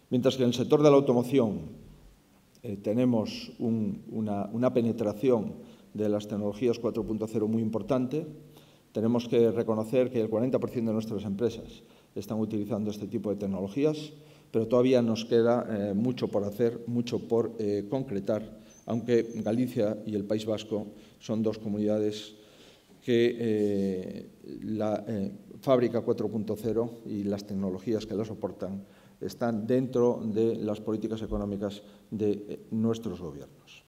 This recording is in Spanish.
Mientras que en el sector de la automoción tenemos una penetración de las tecnologías 4.0 muy importante, tenemos que reconocer que el 40% de nuestras empresas están utilizando este tipo de tecnologías, pero todavía nos queda mucho por hacer, mucho por concretar, aunque Galicia y el País Vasco son dos comunidades que la fábrica 4.0 y las tecnologías que la soportan están dentro de las políticas económicas de nuestros gobiernos.